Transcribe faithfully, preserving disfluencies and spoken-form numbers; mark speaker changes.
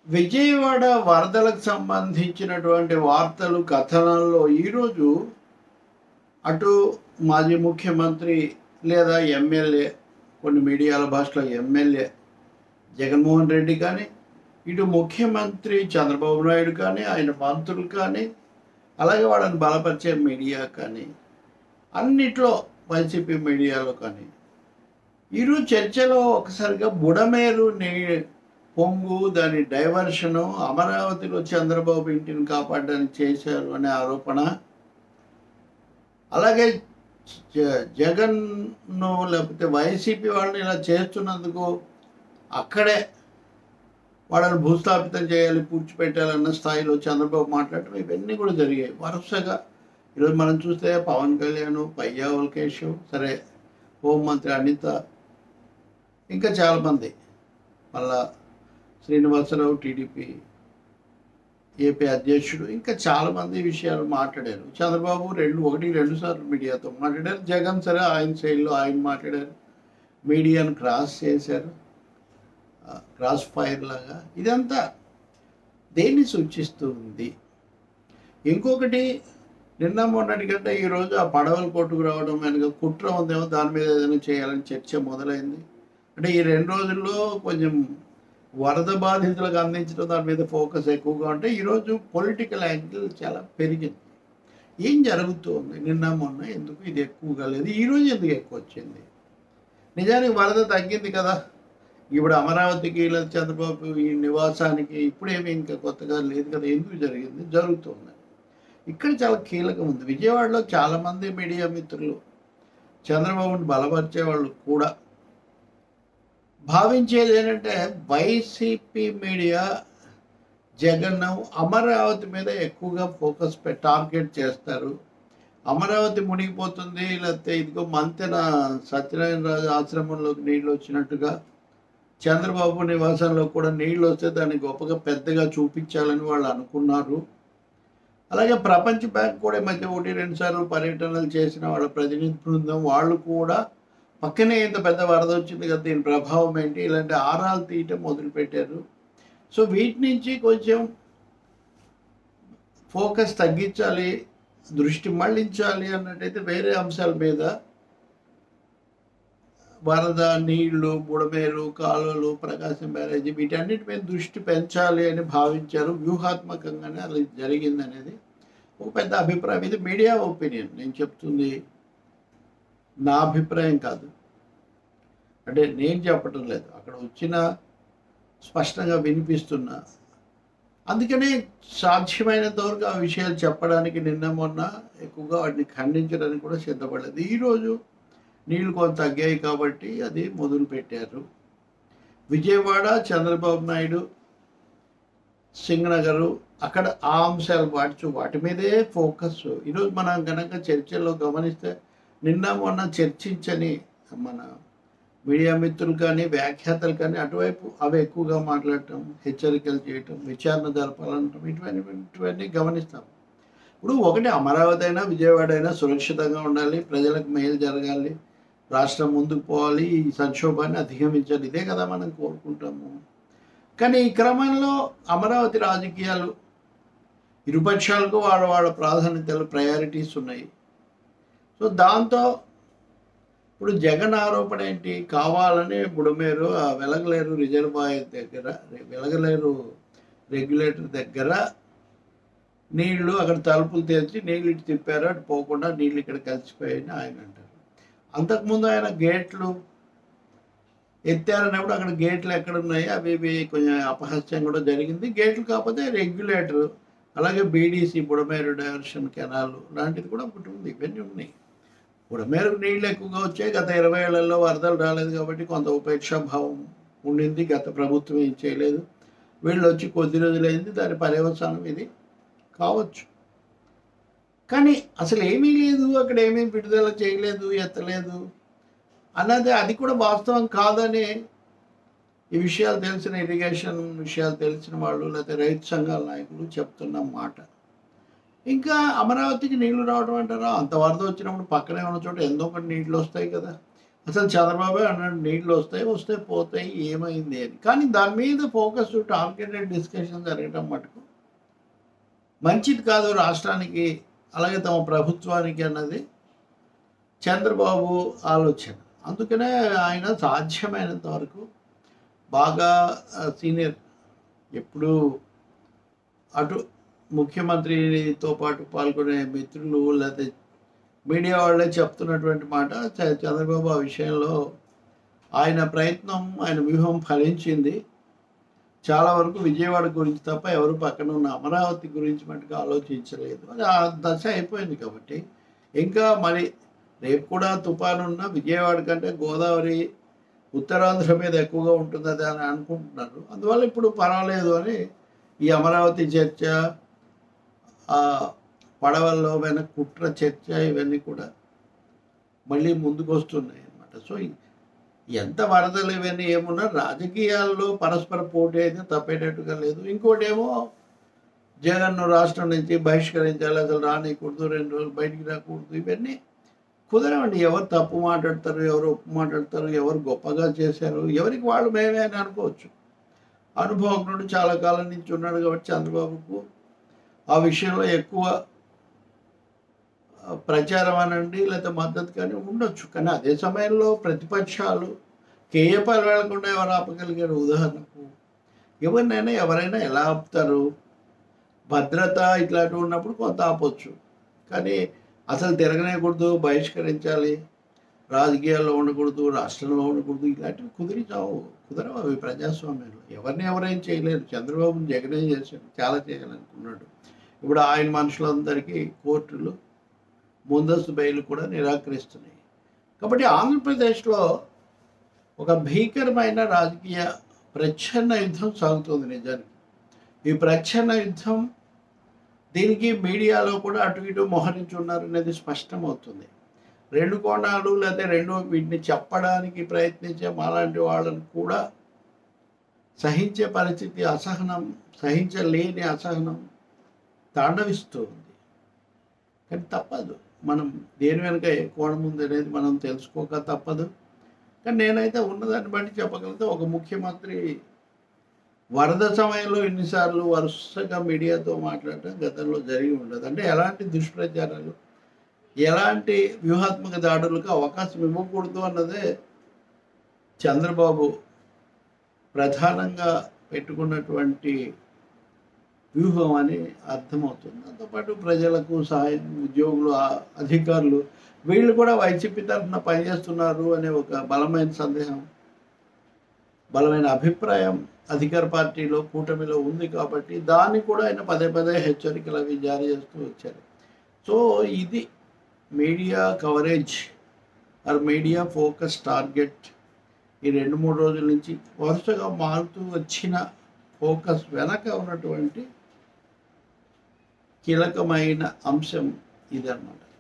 Speaker 1: విజయవాడ వరదలకు సంబంధించినటువంటి వార్తలు కథనాల్లో ఈరోజు అటు మాజీ ముఖ్యమంత్రి లేదా ఎమ్మెల్యే, కొన్ని మీడియాల భాషలో ఎమ్మెల్యే జగన్మోహన్ రెడ్డి కానీ, ఇటు ముఖ్యమంత్రి చంద్రబాబు నాయుడు కానీ, ఆయన మంత్రులు కానీ, అలాగే వాళ్ళని బలపరిచే మీడియా కానీ, అన్నిట్లో వైసీపీ మీడియాలో కానీ ఈరోజు చర్చలో ఒకసారిగా బుడమేరు నీ పొంగు, దాని డైవర్షను, అమరావతిలో చంద్రబాబు ఇంటిని కాపాడడానికి చేశారు అనే ఆరోపణ, అలాగే జగన్ను లేకపోతే వైసీపీ వాళ్ళని ఇలా చేస్తున్నందుకు అక్కడే వాళ్ళని భూస్థాపితం చేయాలి, పూడ్చిపెట్టాలన్న స్థాయిలో చంద్రబాబు మాట్లాడటం, ఇవన్నీ కూడా జరిగాయి వరుసగా. ఈరోజు మనం చూస్తే పవన్ కళ్యాణ్, పయ్యా ఉల్కేష్, సరే హోంమంత్రి అనిత, ఇంకా చాలామంది, మళ్ళా శ్రీనివాసరావు టీడీపీ ఏపీ అధ్యక్షుడు, ఇంకా చాలామంది విషయాలు మాట్లాడారు. చంద్రబాబు రెండు ఒకటి రెండు సార్లు మీడియాతో మాట్లాడారు. జగన్ సరే ఆయన శైలిలో ఆయన మాట్లాడారు, మీడియాను క్రాస్ చేశారు, క్రాస్ ఫైర్ లాగా. ఇదంతా దేన్ని సూచిస్తుంది? ఇంకొకటి, నిన్న మొన్నటి కంటే ఈరోజు ఆ పడవలు కొట్టుకు రావడం వెనుక కుట్ర ఉందేమో, దాని మీద ఏదైనా చేయాలని చర్చ మొదలైంది. అంటే ఈ రెండు రోజుల్లో కొంచెం వరద బాధితులకు అందించడం దాని మీద ఫోకస్ ఎక్కువగా ఉంటే ఈరోజు పొలిటికల్ యాంగిల్ చాలా పెరిగింది. ఏం జరుగుతుంది? నిన్న మొన్న ఎందుకు ఇది ఎక్కువగా లేదు, ఈరోజు ఎందుకు ఎక్కువ వచ్చింది? నిజానికి వరద తగ్గింది కదా, ఇప్పుడు అమరావతికి లేదా చంద్రబాబు ఈ నివాసానికి ఇప్పుడేమీ ఇంకా కొత్తగా లేదు కదా, ఎందుకు జరిగింది? జరుగుతుంది. ఇక్కడ చాలా కీలకం ఉంది. విజయవాడలో చాలామంది మీడియా మిత్రులు, చంద్రబాబుని బలపరిచే వాళ్ళు కూడా భావించేది ఏంటంటే, వైసీపీ మీడియా జగన్ అమరావతి మీద ఎక్కువగా ఫోకస్ పె టార్గెట్ చేస్తారు. అమరావతి మునిగిపోతుంది, లేకపోతే ఇదిగో మంతెన సత్యనారాయణ రాజు ఆశ్రమంలోకి నీళ్ళు వచ్చినట్టుగా చంద్రబాబు నివాసంలో కూడా నీళ్ళు వస్తే దాన్ని గొప్పగా పెద్దగా చూపించాలని వాళ్ళు అనుకున్నారు. అలాగే ప్రపంచ బ్యాంక్ కూడా మధ్య ఒకటి రెండు సార్లు పర్యటనలు చేసిన వాళ్ళ ప్రతినిధి బృందం వాళ్ళు కూడా పక్కనే ఇంత పెద్ద వరద వచ్చింది కదా, దీని ప్రభావం ఏంటి, ఇలాంటి ఆరాలు తీయటం మొదలుపెట్టారు. సో వీటి నుంచి కొంచెం ఫోకస్ తగ్గించాలి, దృష్టి మళ్లించాలి అన్నట్టయితే వేరే అంశాల మీద, వరద, నీళ్లు, బుడమేరు, కాలువలు, ప్రకాశం బ్యారేజీ, వీటన్నిటి మీద దృష్టి పెంచాలి అని భావించారు. వ్యూహాత్మకంగానే అది జరిగింది అనేది ఒక పెద్ద అభిప్రాయం. ఇది మీడియా ఒపీనియన్, నేను చెప్తుంది నా అభిప్రాయం కాదు, అంటే నేను చెప్పటం లేదు, అక్కడ వచ్చిన స్పష్టంగా వినిపిస్తున్నా. అందుకనే సాధ్యమైనంత వరకు ఆ విషయాలు చెప్పడానికి నిన్న మొన్న ఎక్కువగా వాటిని ఖండించడానికి కూడా సిద్ధపడలేదు. ఈరోజు నీళ్లు కొంత తగ్గాయి కాబట్టి అది మొదలు పెట్టారు. విజయవాడ, చంద్రబాబు నాయుడు, సింగనగరు, అక్కడ ఆ అంశాలు వాటి వాటి మీదే ఫోకస్. ఈరోజు మనం కనుక చర్చల్లో గమనిస్తే నిన్న మొన్న చర్చించని మన మీడియా మిత్రులు కానీ, వ్యాఖ్యాతలు కానీ అటువైపు అవి ఎక్కువగా మాట్లాడటం, హెచ్చరికలు చేయటం, విచారణ జరపాలనటం, ఇటువంటి ఇటువన్నీ గమనిస్తాం. ఇప్పుడు ఒకటి, అమరావతి అయినా విజయవాడ అయినా సురక్షితంగా ఉండాలి, ప్రజలకు మేలు జరగాలి, రాష్ట్రం ముందుకు పోవాలి, ఈ సంక్షోభాన్ని అధిగమించాలి, ఇదే కదా మనం కోరుకుంటాము. కానీ ఈ క్రమంలో అమరావతి రాజకీయాలు ఇరుపక్షాలకు వాళ్ళ వాళ్ళ ప్రాధాన్యతలు, ప్రయారిటీస్ ఉన్నాయి. సో దాంతో ఇప్పుడు జగన్ ఆరోపణ ఏంటి, కావాలని బుడమేరు, వెలగలేరు రిజర్వాయర్ దగ్గర, వెలగలేరు రెగ్యులేటర్ దగ్గర నీళ్లు అక్కడ తలుపులు తెరిచి నీళ్ళు ఇటు తిప్పారు, అటు పోకుండా నీళ్ళు ఇక్కడ కలిసిపోయాయని ఆయన అంటారు. అంతకుముందు ఆయన గేట్లు ఎత్తారన్నప్పుడు అక్కడ గేట్లు ఎక్కడున్నాయి, అవి ఇవి కొంచెం అపహాస్యం కూడా జరిగింది. గేట్లు కాకపోతే రెగ్యులేటర్, అలాగే బీడీసీ బుడమేరు డైవర్షన్ కెనాల్ లాంటిది కూడా ఒకటి ఉంది. ఇవన్నీ ఉన్నాయి. బుడమేరుకు నీళ్ళు ఎక్కువగా వచ్చాయి. గత ఇరవై ఏళ్లలో వరదలు రాలేదు కాబట్టి కొంత ఉపేక్షాభావం ఉండింది. గత ప్రభుత్వం ఏం చేయలేదు, వీళ్ళు వచ్చి కొద్ది రోజులైంది, దాని పర్యవసానం ఇది కావచ్చు. కానీ అసలు ఏమీ లేదు, అక్కడ ఏమీ విడుదల చేయలేదు, ఎత్తలేదు అన్నది, అది కూడా వాస్తవం కాదని ఈ విషయాలు తెలిసిన, ఇరిగేషన్ విషయాలు తెలిసిన వాళ్ళు లేకపోతే రైతు సంఘాల నాయకులు చెప్తున్న మాట. ఇంకా అమరావతికి నీళ్లు రావడం అంటారా, అంత వరద వచ్చినప్పుడు పక్కనే ఉన్న చోట ఎంతో ఒకటి నీళ్ళు వస్తాయి కదా. అసలు చంద్రబాబు అన్నాడు నీళ్ళు వస్తాయి వస్తే పోతాయి ఏమైంది అని. కానీ దాని మీద ఫోకస్ టార్గెటెడ్ డిస్కషన్ జరగడం మటుకు మంచిది కాదు రాష్ట్రానికి, అలాగే తమ ప్రభుత్వానికి అన్నది చంద్రబాబు ఆలోచన. అందుకనే ఆయన సాధ్యమైనంత వరకు బాగా సీనియర్, ఎప్పుడు అటు ముఖ్యమంత్రితో పాటు పాల్గొనే మిత్రులు లేకపోతే మీడియా వాళ్ళే చెప్తున్నటువంటి మాట, చంద్రబాబు ఆ విషయంలో ఆయన ప్రయత్నం, ఆయన వ్యూహం ఫలించింది. చాలా వరకు విజయవాడ గురించి తప్ప ఎవరు పక్కన ఉన్న అమరావతి గురించి మటుకు ఆలోచించలేదు. అది ఆ దశ అయిపోయింది. కాబట్టి ఇంకా మరి రేపు కూడా తుఫాను ఉన్న విజయవాడ కంటే గోదావరి ఉత్తరాంధ్ర మీద ఎక్కువగా ఉంటుంది అని అనుకుంటున్నారు. అందువల్ల ఇప్పుడు పర్వాలేదు అని ఈ అమరావతి చర్చ, పడవల్లో వెనక కుట్ర చర్చ, ఇవన్నీ కూడా మళ్ళీ ముందుకు వస్తున్నాయి అన్నమాట. సో ఎంత వరదలు ఇవన్నీ ఏమున్నా రాజకీయాల్లో పరస్పర పోటీ అయితే తప్పేటట్టుగా లేదు. ఇంకోటి ఏమో జగన్ను రాష్ట్రం నుంచి బహిష్కరించాలి, అసలు రానికూడదు, రెండు రోజులు బయటికి రాకూడదు, ఇవన్నీ కుదరవండి. ఎవరు తప్పు మాట్లాడతారు, ఎవరు ఒప్పు మాట్లాడతారు, ఎవరు గొప్పగా చేశారు, ఎవరికి వాళ్ళు మేమే అని అనుకోవచ్చు. అనుభవజ్ఞుడు చాలా కాలం నుంచి ఉన్నాడు కాబట్టి చంద్రబాబుకు ఆ విషయంలో ఎక్కువ ప్రచారం అనండి లేదా మద్దతు కానీ ఉండొచ్చు. కానీ అదే సమయంలో ప్రతిపక్షాలు కేఏపాలు వెళ్లకుండా ఎవరు ఆపగలిగారు? ఉదాహరణకు ఎవరినైనా ఎవరైనా ఎలా ఆపుతారు? భద్రత ఇట్లాంటివి ఉన్నప్పుడు కొంత ఆపొచ్చు, కానీ అసలు తిరగనేకూడదు, బహిష్కరించాలి, రాజకీయాల్లో ఉండకూడదు, రాష్ట్రంలో ఉండకూడదు, ఇలాంటివి కుదిరి చావు కుదరవు. అవి ప్రజాస్వామ్యంలో ఎవరిని ఎవరేం చేయలేరు. చంద్రబాబు జగనే చేశాడు, చాలా చేయాలనుకున్నాడు. ఇప్పుడు ఆయన మనుషులందరికీ కోర్టులు ముందస్తు బెయిల్ కూడా నిరాకరిస్తున్నాయి. కాబట్టి ఆంధ్రప్రదేశ్లో ఒక భీకరమైన రాజకీయ ప్రచ్ఛన్న యుద్ధం సాగుతుంది. నిజానికి ఈ ప్రచ్ఛన్న యుద్ధం, దీనికి మీడియాలో కూడా అటు ఇటు మోహరించి ఉన్నారు అనేది స్పష్టమవుతుంది. రెండు కోణాలు లేదా రెండు వీటిని చెప్పడానికి ప్రయత్నించే మాలాంటి వాళ్ళని కూడా సహించే పరిస్థితి, అసహనం, సహించలేని అసహనం తాండవిస్తూ ఉంది. కానీ తప్పదు, మనం దేని వెనుక ఏ కోణం ఉంది అనేది మనం తెలుసుకోక తప్పదు. కానీ నేనైతే ఉన్నదాన్ని బట్టి చెప్పగలిగితే ఒక ముఖ్యమంత్రి వరద సమయంలో ఎన్నిసార్లు వరుసగా మీడియాతో మాట్లాడటం గతంలో జరిగి ఉండదు. అంటే ఎలాంటి దుష్ప్రచారాలు, ఎలాంటి వ్యూహాత్మక దాడులకు అవకాశం ఇవ్వకూడదు అన్నదే చంద్రబాబు ప్రధానంగా పెట్టుకున్నటువంటి వ్యూహం అని అర్థమవుతుంది. దాంతోపాటు ప్రజలకు సహాయం, ఉద్యోగులు, అధికారులు వీళ్ళు కూడా వైసీపీ తరఫున పనిచేస్తున్నారు అనే ఒక బలమైన సందేహం, బలమైన అభిప్రాయం అధికార పార్టీలో, కూటమిలో ఉంది. కాబట్టి దాన్ని కూడా ఆయన పదే పదే హెచ్చరికలు అవి జారీ చేస్తూ వచ్చారు. సో ఇది media coverage or media focus target ఈ రెండు మూడు రోజుల నుంచి వరుసగా మారుతూ వచ్చిన ఫోకస్ వెనక ఉన్నటువంటి కీలకమైన అంశం ఇదన్నమాట.